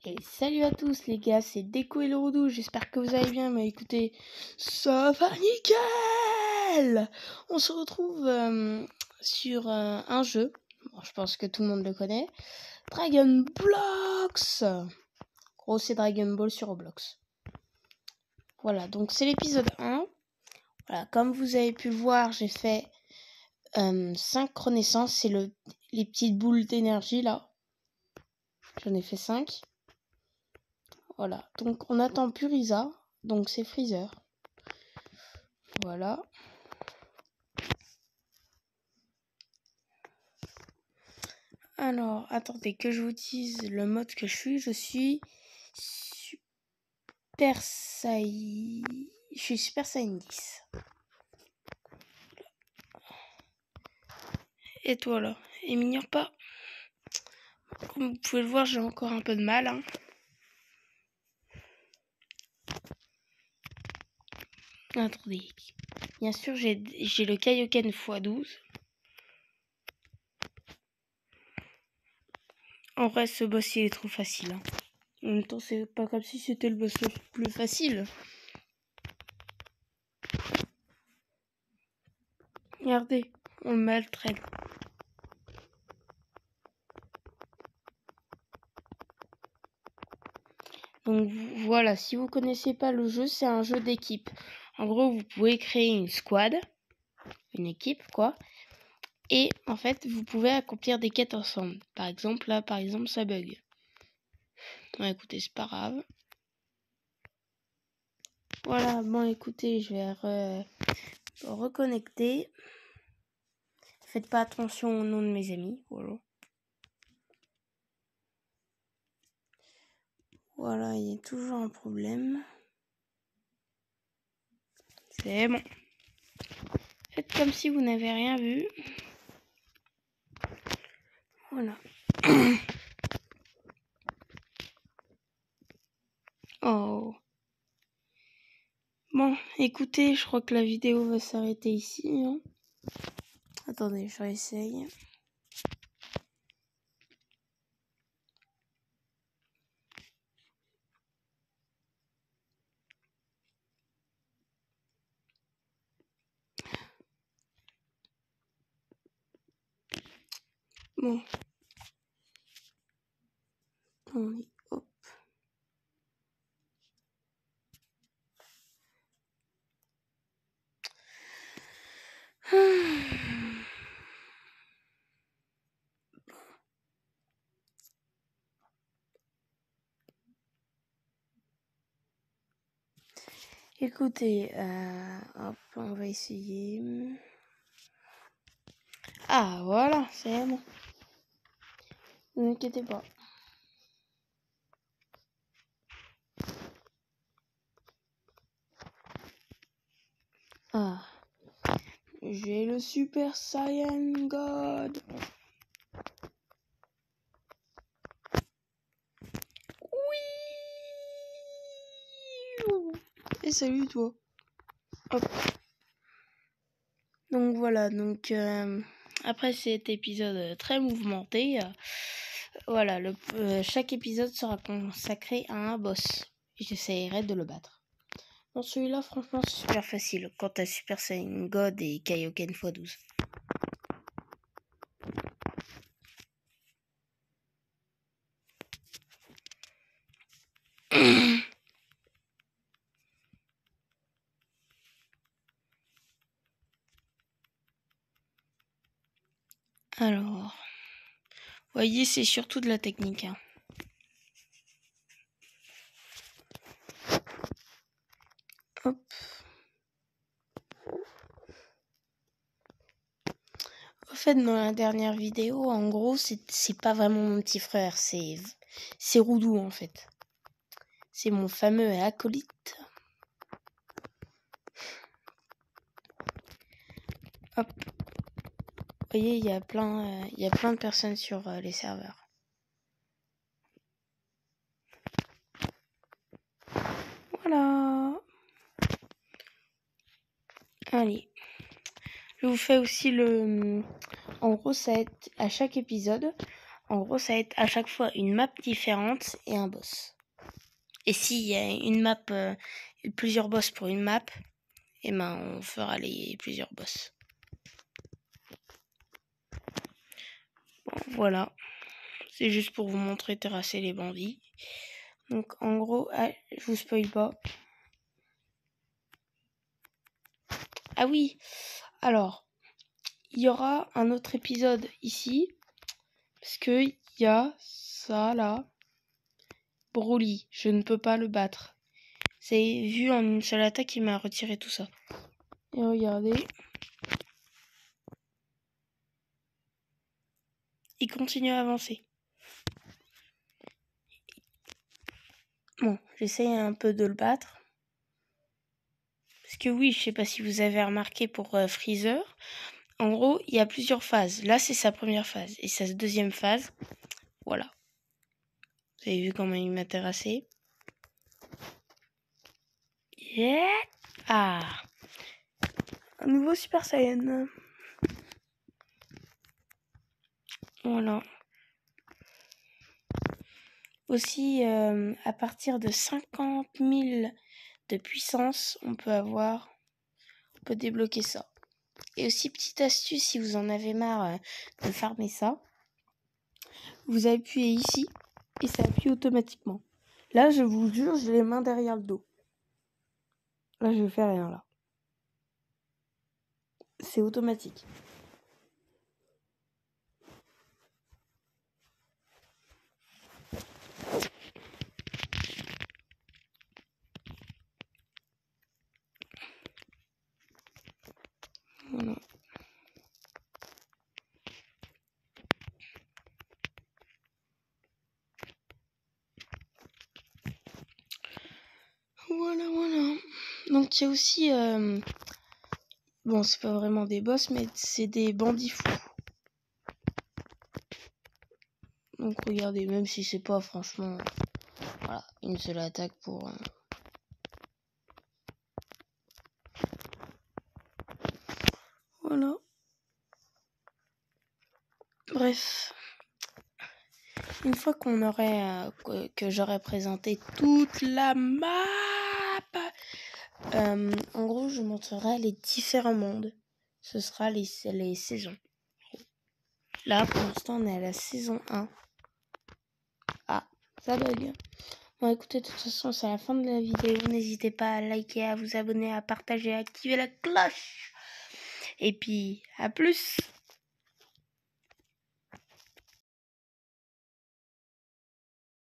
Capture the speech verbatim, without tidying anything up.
Et salut à tous les gars, c'est Déco et le Roudou, j'espère que vous allez bien, mais écoutez, ça va nickel. On se retrouve euh, sur euh, un jeu, bon, je pense que tout le monde le connaît, Dragon Blocks. Gros, c'est Dragon Ball sur Roblox. Voilà, donc c'est l'épisode un. Voilà, comme vous avez pu le voir, j'ai fait euh, cinq renaissances, c'est le, les petites boules d'énergie là. J'en ai fait cinq. Voilà, donc on attend Purisa, donc c'est Freezer. Voilà. Alors, attendez que je vous dise le mode que je suis. Je suis Super Saiyan. Je suis Super Saiyan dix. Et toi là, et m'ignore pas. Comme vous pouvez le voir, j'ai encore un peu de mal. Hein. Attendez. Bien sûr, j'ai le Kaioken fois douze. En vrai, ce boss, il est trop facile. Hein. En même temps, c'est pas comme si c'était le boss le plus facile. Regardez, on le maltraite. Donc voilà, si vous connaissez pas le jeu, c'est un jeu d'équipe. En gros, vous pouvez créer une squad, une équipe quoi. Et en fait, vous pouvez accomplir des quêtes ensemble. Par exemple, là, par exemple, ça bug. Bon, écoutez, c'est pas grave. Voilà, bon, écoutez, je vais re... reconnecter. Faites pas attention au nom de mes amis. Voilà. Voilà, il y a toujours un problème. C'est bon. Faites comme si vous n'avez rien vu. Voilà. Oh. Bon, écoutez, je crois que la vidéo va s'arrêter ici. Hein. Attendez, je réessaye. Bon. Attendez, hop. Écoutez, euh, hop, on va essayer. Ah, voilà, c'est bon. Ne vous inquiétez pas. Ah, j'ai le Super Saiyan God. Oui. Et salut toi. Hop. Donc voilà, donc euh, après cet épisode très mouvementé, euh, voilà, le, euh, chaque épisode sera consacré à un boss. J'essaierai de le battre. Bon, celui-là, franchement, c'est super facile. Quant à Super Saiyan God et Kaioken fois douze. Alors, voyez, c'est surtout de la technique. Hein. Hop. En fait, dans la dernière vidéo, en gros, c'est pas vraiment mon petit frère, c'est c'est Roudou en fait. C'est mon fameux acolyte. Hop. Vous voyez, il y a plein, euh, il y a plein de personnes sur euh, les serveurs. Voilà. Allez. Je vous fais aussi le... En gros, ça va être à chaque épisode En gros, ça va être à chaque fois une map différente et un boss. Et s'il y a une map, euh, plusieurs boss pour une map, et ben on fera les plusieurs boss. Bon, voilà. C'est juste pour vous montrer terrasser les bandits. Donc en gros, ah, je vous spoil pas. Ah oui, alors, il y aura un autre épisode ici. Parce que il y a ça là. Broly, je ne peux pas le battre. C'est vu en une seule attaque, il m'a retiré tout ça. Et regardez. Il continue à avancer. Bon, j'essaye un peu de le battre. Parce que oui, je sais pas si vous avez remarqué pour euh, Freezer. En gros, il y a plusieurs phases. Là, c'est sa première phase. Et sa deuxième phase, voilà. Vous avez vu comment il m'a terrassé. Yeah. Ah. Un nouveau Super Saiyan. Voilà. Aussi, euh, à partir de cinquante mille de puissance, on peut avoir... On peut débloquer ça. Et aussi, petite astuce, si vous en avez marre euh, de farmer ça, vous appuyez ici et ça appuie automatiquement. Là, je vous jure, j'ai les mains derrière le dos. Là, je fais rien, là. C'est automatique. Voilà. Voilà, voilà. Donc, il y a aussi... Euh... Bon, c'est pas vraiment des boss, mais c'est des bandits fous. Donc, regardez, même si c'est pas, franchement... Voilà, une seule attaque pour... Euh... Voilà. Bref. Une fois qu'on aurait... Euh, que, que j'aurais présenté toute la map... Euh, en gros, je montrerai les différents mondes. Ce sera les, les saisons. Là, pour l'instant, on est à la saison un. Ah, ça bug. Bon, écoutez, de toute façon, c'est la fin de la vidéo. N'hésitez pas à liker, à vous abonner, à partager, à activer la cloche. Et puis, à plus!